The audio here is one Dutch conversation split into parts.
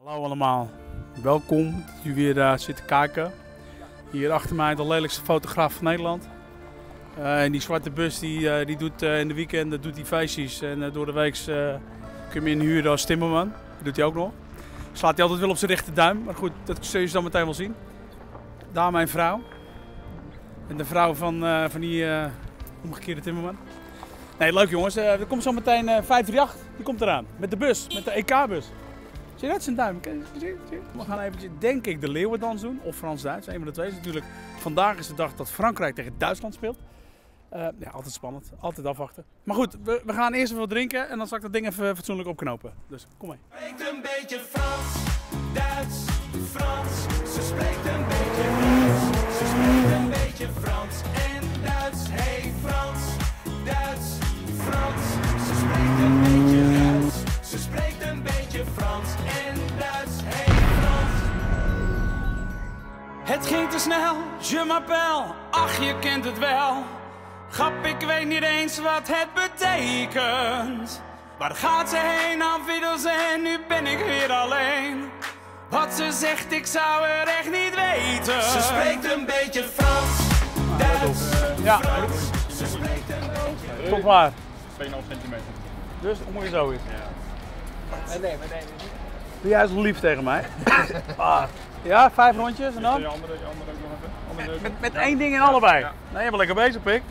Hallo allemaal, welkom dat u weer zit te kijken. Hier achter mij de lelijkste fotograaf van Nederland. En die zwarte bus die doet in de weekenden doet die feestjes en door de week kun je hem inhuren als timmerman. Dat doet hij ook nog. Slaat hij altijd wel op zijn rechterduim, maar goed, dat zul je dan meteen wel zien. Daar mijn vrouw. En de vrouw van die omgekeerde timmerman. Nee, leuk jongens. Er komt zo meteen 538, die komt eraan. Met de bus, met de EK-bus. Zie je dat, zijn duim? We gaan eventjes, denk ik, de Leeuwendans doen. Of Frans-Duits, een van de twee. Natuurlijk, vandaag is de dag dat Frankrijk tegen Duitsland speelt. Ja, altijd spannend. Altijd afwachten. Maar goed, we gaan eerst even wat drinken en dan zal ik dat ding even fatsoenlijk opknopen. Dus kom mee. Spreekt een beetje Frans, Duits, Frans. Ze spreekt een beetje Duits. Ze spreekt een beetje Frans en Duits. Hey Frans, Duits, Frans. Ze spreekt een beetje Duits. Ze spreekt een beetje Frans en Duits. Hey Frans. Het ging te snel, je m'appelle. Ach, je kent het wel. Grap, ik weet niet eens wat het betekent. Waar gaat ze heen, afwiddels en nu ben ik weer alleen. Wat ze zegt, ik zou er echt niet weten. Ze spreekt een beetje Frans, Duits, Frans. Ze spreekt een beetje. Tot waar? 2,5 centimeter. Dus dan moet je zo weer. Ja. Nee. Doe jij eens lief tegen mij? Ja, 5 rondjes en dan? Je andere ook nog even? Andere neus. Met één ding in allebei? Ja. Nee, je bent lekker bezig, pik.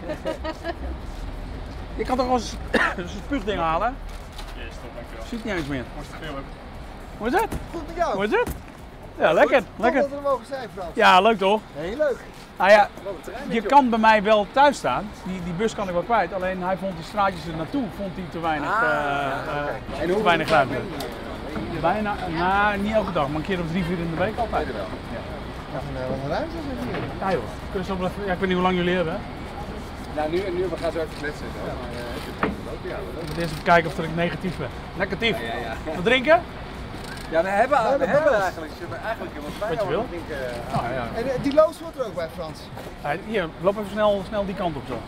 Je kan toch wel eens een spuugding halen? Yes, top, dankjewel. Ziet niet eens meer. Moest te veel ook. Hoe is het? Goed met jou. Hoe is het? Ja, lekker. Goed, Lekker. dat we er mogen zijn, Frans. Ja, leuk toch? Heel leuk. Nou ja, Wat een terrein je kan bij mij wel thuis staan. Die bus kan ik wel kwijt. Alleen hij vond die straatjes er naartoe vond hij te weinig, te weinig ruimte. Bijna, nou, niet elke dag, maar een keer of 3-4 in de week altijd. Wat een ruimte is het hier. Ja joh, kunnen ze wel even, ja, ik weet niet hoe lang jullie hebben. Hè? Nou, nu we gaan zo even kletsen. Ik moet eerst even kijken of ik negatief ben. Negatief. Wat drinken? Ja, we hebben eigenlijk iemand Wat je wil. drinken. Nou ja. En die loos wordt er ook bij, Frans. Hier, loop even snel die kant op zo.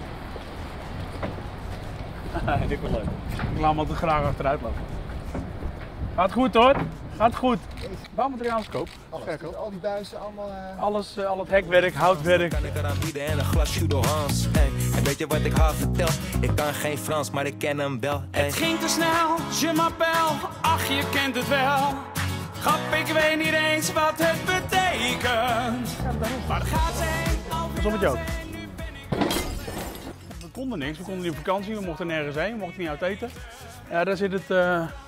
Dit wordt leuk. Ik laat hem altijd graag achteruit lopen. Gaat goed hoor. Gaat goed. Bouwmateriaal is koop. Alles. Verkoop. Dus al die buizen, allemaal... Alles, al het hekwerk, houtwerk. Kan ik eraan bieden en een glas Judo Hans. Hey, en weet je wat ik haar vertel? Ik kan geen Frans, maar ik ken hem wel. Hey. Het ging te snel, je m'appelle. Ach, je kent het wel. Grap, ik weet niet eens wat het betekent. Waar gaat ze heen? Pas op met jou. We konden niks, we konden niet op vakantie, we mochten nergens heen, we mochten niet uit eten. Ja, daar zit het...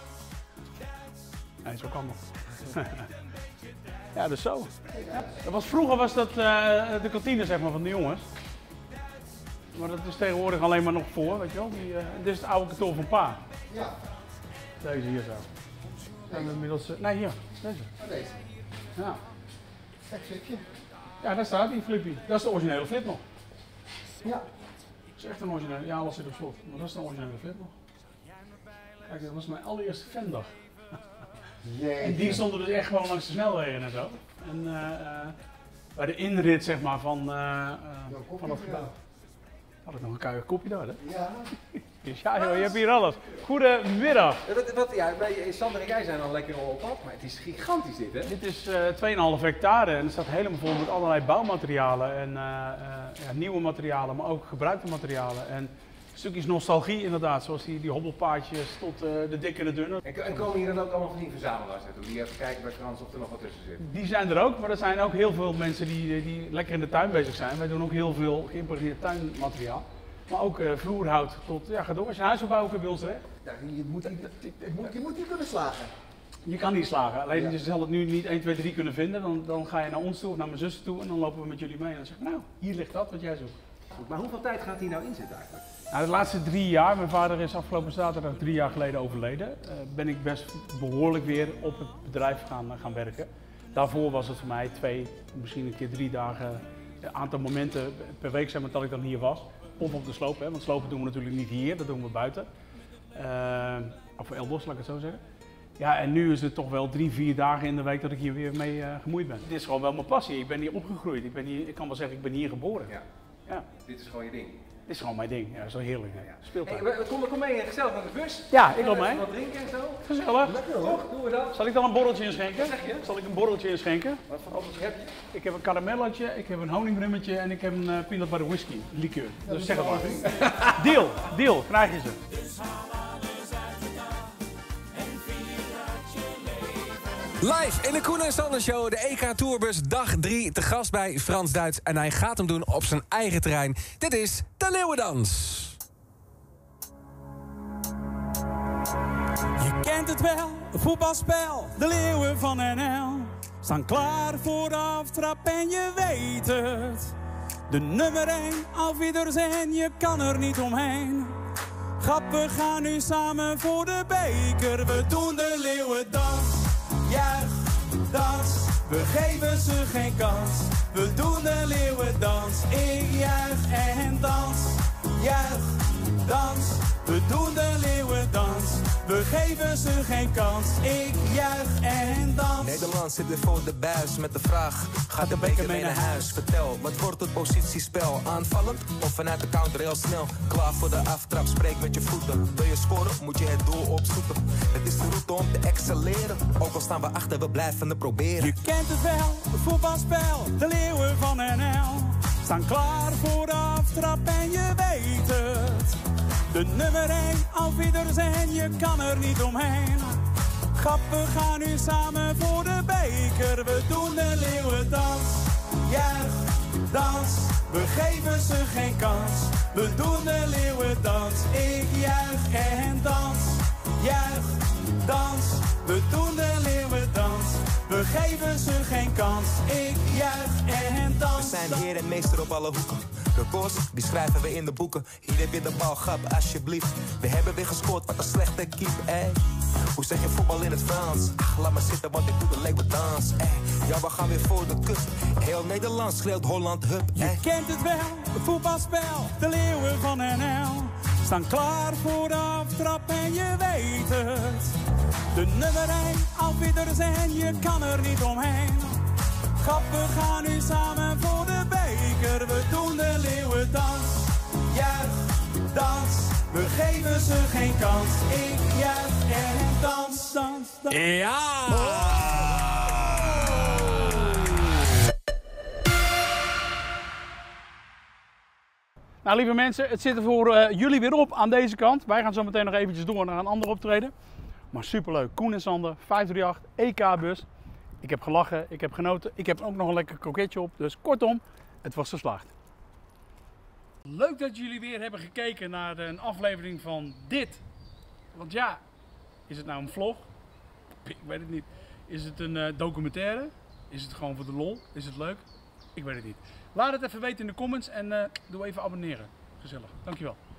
Nee, zo kan dat. Ja, dus zo. Vroeger was dat de kantine zeg maar, van de jongens. Maar dat is tegenwoordig alleen maar nog voor, weet je wel. Dit is het oude kantoor van pa. Ja, Deze hier zo. En inmiddels... nee, hier. Deze. deze. Ja. Kijk, flipje. Ja, daar staat die flippy. Dat is de originele flip nog. Ja. Dat is echt een originele. Ja, alles zit op slot. Maar dat is de originele flip nog. Kijk, dat was mijn allereerste fandag. En die stonden dus echt gewoon langs de snelwegen en zo. En bij de inrit zeg maar van het gebouw. Had ik nog een kuier kopje daar, hè? Ja. Dus ja joh, je hebt hier alles. Goedemiddag. Sander en jij zijn al lekker op pad, maar het is gigantisch dit, hè? Dit is 2,5 hectare en het staat helemaal vol met allerlei bouwmaterialen en nieuwe materialen, maar ook gebruikte materialen. En stukjes nostalgie inderdaad, zoals die hobbelpaadjes tot de dikke en de dunne. En komen hier dan ook allemaal van die verzamelaars naartoe, die even kijken bij Frans of er nog wat tussen zit? Die zijn er ook, maar er zijn ook heel veel mensen die lekker in de tuin bezig zijn. Wij doen ook heel veel geïmproviseerd tuinmateriaal. Maar ook vloerhout tot, ja ga door, als je een huis wil bouwen kun je bij ons terecht. Ja, je moet hier kunnen slagen. Je kan niet slagen, alleen je zal het nu niet 1, 2, 3 kunnen vinden. Dan ga je naar ons toe of naar mijn zussen toe en dan lopen we met jullie mee. En dan zeg ik, nou, hier ligt dat wat jij zoekt. Goed, maar hoeveel tijd gaat hier nou in zitten eigenlijk? Nou, de laatste 3 jaar, mijn vader is afgelopen zaterdag 3 jaar geleden overleden, ben ik best behoorlijk weer op het bedrijf gaan werken. Daarvoor was het voor mij 2, misschien een keer 3 dagen, een aantal momenten per week zeg maar, dat ik dan hier was. Of op de sloop, hè, want slopen doen we natuurlijk niet hier, dat doen we buiten. Of elders, laat ik het zo zeggen. Ja, en nu is het toch wel 3, 4 dagen in de week dat ik hier weer mee gemoeid ben. Dit is gewoon wel mijn passie, ik ben hier opgegroeid, ik kan wel zeggen ik ben hier geboren. Ja. Ja. Dit is gewoon je ding. Dit is gewoon mijn ding. Ja, zo heerlijk. Ja. Speeltuin. Hey, kom mee gezellig naar de bus. Ja, ik loop mee. Wat drinken en zo. Gezellig. Toch, doen we dat. Zal ik dan een borreltje inschenken? Wat zeg je? Zal ik een borreltje inschenken? Wat voor appels heb je? Ik heb een karamelletje, ik heb een honingbrummetje en ik heb een peanut butter whisky liqueur. Dus zeg het maar. Deal, krijg je ze. Live in de Koen en Sander Show, de EK Tourbus dag 3, te gast bij Frans Duits. En hij gaat hem doen op zijn eigen terrein. Dit is de Leeuwendans. Je kent het wel, een voetbalspel, de Leeuwen van NL. Staan klaar voor de aftrap en je weet het. De nummer 1, auf Wiedersehen, je kan er niet omheen. Grap, we gaan nu samen voor de beker. We doen de Leeuwendans. Juich, dans, we geven ze geen kans. We doen de Leeuwendans. Ik juich en dans. Juich, dans, we doen de Leeuwendans. We geven ze geen kans. Ik juich en dans. Nederland zit weer voor de buis met de vraag: gaat de beker mee naar huis? Vertel, wat wordt het positiespel? Aanvallend of vanuit de counter heel snel? Klaar voor de aftrap, spreek met je voeten. Wil je scoren, moet je het doel opzoeken. Het is de route om te excelleren. Ook al staan we achter, we blijven het proberen. Je kent het wel, het voetbalspel, de Leeuwen van NL. Staan klaar voor de aftrap en je weet het. De nummer 1, auf Wiedersehen, je kan er niet omheen. Grap, we gaan nu samen voor de beker. We doen de Leeuwendans. Juich, dans, we geven ze geen kans. We doen de Leeuwendans. Ik juich en dans. Juich, dans, we doen de Leeuwendans. We geven ze geen kans. Ik juich en dans. We zijn heer en meester op alle hoeken. Records, die schrijven we in de boeken. Hier heb je de bal, grap, alsjeblieft. We hebben weer gescoord, wat een slechte keep, ey. Hoe zeg je voetbal in het Frans? Ach, laat maar zitten, want ik doe de Leeuwendans, ey. Ja, we gaan weer voor de cup. Heel Nederland schreeuwt Holland, hup, ey. Je kent het wel, het voetbalspel, de Leeuwen van NL. Staan klaar voor de aftrap en je weet het. De nummer 1, auf Wiedersehen, je kan er niet omheen. Grap, we gaan nu samen voor de beker. We doen de Leeuwendans. Juich, dans, we geven ze geen kans. Ik juich en dans, dans, dans. Ja! Nou, lieve mensen, het zit er voor jullie weer op aan deze kant. Wij gaan zo meteen nog eventjes door naar een ander optreden. Maar superleuk. Koen en Sander, 538, EK-bus. Ik heb gelachen, ik heb genoten. Ik heb ook nog een lekker kroketje op. Dus kortom, het was geslaagd. Leuk dat jullie weer hebben gekeken naar een aflevering van dit. Want ja, is het nou een vlog? Ik weet het niet. Is het een documentaire? Is het gewoon voor de lol? Is het leuk? Ik weet het niet. Laat het even weten in de comments en doe even abonneren. Gezellig. Dankjewel.